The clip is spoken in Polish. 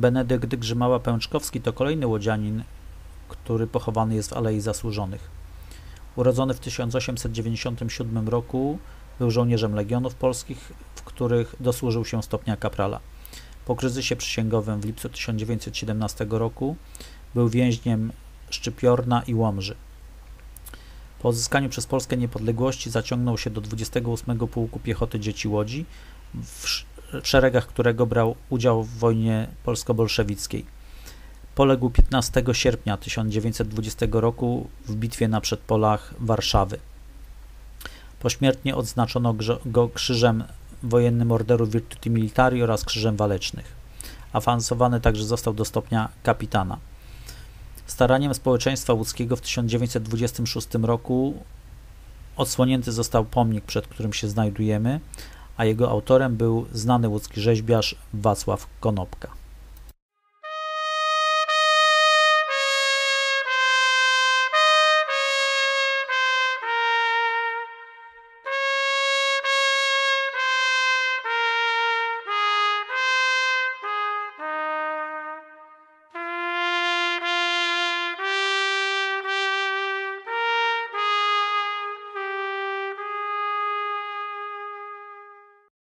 Benedykt Grzymała-Pęczkowski to kolejny łodzianin, który pochowany jest w Alei Zasłużonych. Urodzony w 1897 roku, był żołnierzem Legionów Polskich, w których dosłużył się stopnia kaprala. Po kryzysie przysięgowym w lipcu 1917 roku był więźniem Szczypiorna i Łomży. Po odzyskaniu przez Polskę niepodległości zaciągnął się do 28 Pułku Piechoty Dzieci Łodzi, w szeregach którego brał udział w wojnie polsko-bolszewickiej. Poległ 15 sierpnia 1920 roku w bitwie na przedpolach Warszawy. Pośmiertnie odznaczono go krzyżem wojennym Orderu Virtuti Militari oraz krzyżem walecznych. Awansowany także został do stopnia kapitana. Staraniem społeczeństwa łódzkiego w 1926 roku odsłonięty został pomnik, przed którym się znajdujemy, a jego autorem był znany łódzki rzeźbiarz Wacław Konopka.